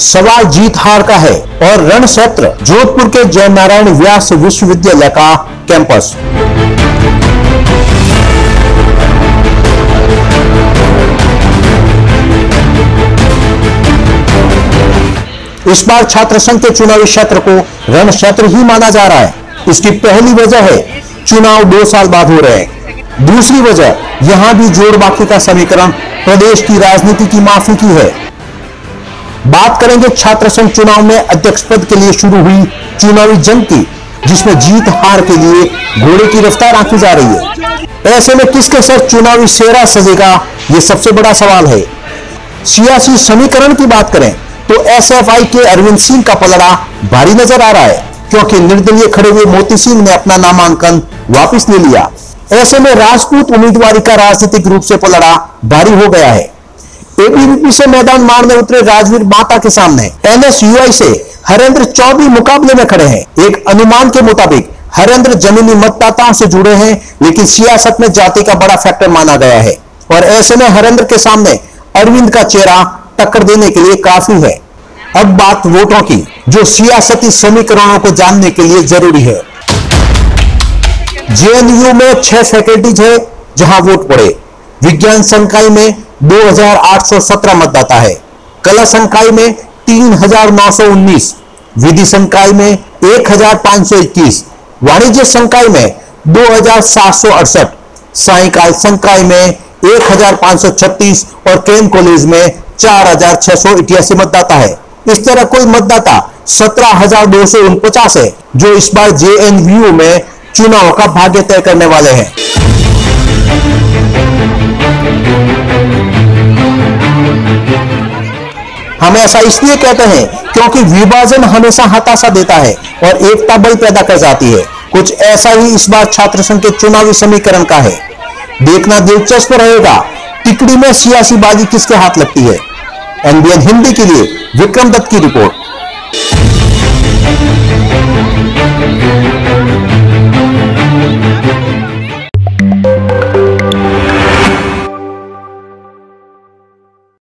सवाल जीत हार का है और रण क्षेत्र जोधपुर के जयनारायण व्यास विश्वविद्यालय का कैंपस। इस बार छात्र संघ के चुनावी क्षेत्र को रण क्षेत्र ही माना जा रहा है। इसकी पहली वजह है चुनाव 2 साल बाद हो रहे हैं। दूसरी वजह यहां भी जोड़ बाकी का समीकरण प्रदेश की राजनीति की माफी की है। बात करेंगे छात्र संघ चुनाव में अध्यक्ष पद के लिए शुरू हुई चुनावी जंग की, जिसमें जीत हार के लिए घोड़े की रफ्तार आंकी जा रही है। ऐसे में किसके सर चुनावी सेहरा सजेगा, यह सबसे बड़ा सवाल है। सियासी समीकरण की बात करें तो एसएफआई के अरविंद सिंह का पलड़ा भारी नजर आ रहा है, क्योंकि निर्दलीय खड़े हुए मोती सिंह ने अपना नामांकन वापस ले लिया। ऐसे में राजपूत उम्मीदवारी का राजनीतिक रूप से पलड़ा भारी हो गया है। एबीवीपी से मैदान मारने उतरे राजवीर माता के सामने एनएसयूआई से हरेंद्र चौधरी मुकाबले में खड़े हैं। एक अनुमान के मुताबिक हरेंद्र जमीनी मतदाताओं से जुड़े हैं, लेकिन सियासत में जाति का बड़ा फैक्टर माना गया है और ऐसे में हरेंद्र के सामने अरविंद का चेहरा टक्कर देने के लिए काफी है। अब बात वोटों की, जो सियासती समीकरणों को जानने के लिए जरूरी है। जेएनयू में 6 फैकल्टीज है जहां वोट पड़े। विज्ञान संकाय में 2817 मतदाता है, कला संकाय में 3919, विधि संकाय में 1521, वाणिज्य संकाय में 2768, सायकाल संकाय में 1536 और केम कॉलेज में 4688 मतदाता है। इस तरह कुल मतदाता 17249 है, जो इस बार जेएनयू में चुनाव का भाग्य तय करने वाले हैं। हम ऐसा इसलिए कहते हैं क्योंकि विभाजन हमेशा हताशा देता है और एकता बल पैदा कर जाती है। कुछ ऐसा ही इस बार छात्र संघ के चुनावी समीकरण का है। देखना दिलचस्प रहेगा टिकड़ी में सियासी बाजी किसके हाथ लगती है। एनबीएन हिंदी के लिए विक्रम दत्त की रिपोर्ट।